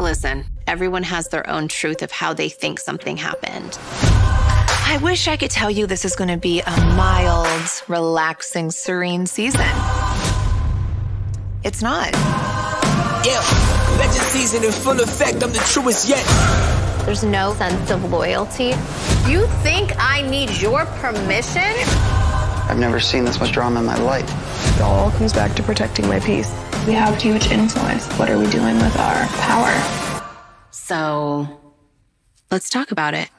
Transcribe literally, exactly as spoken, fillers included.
Listen, everyone has their own truth of how they think something happened. I wish I could tell you this is going to be a mild, relaxing, serene season. It's not. Yeah, legend season in full effect. I'm the truest yet. There's no sense of loyalty. You think I need your permission? I've never seen this much drama in my life. It all comes back to protecting my peace. We have huge influence. What are we doing with our power? So, let's talk about it.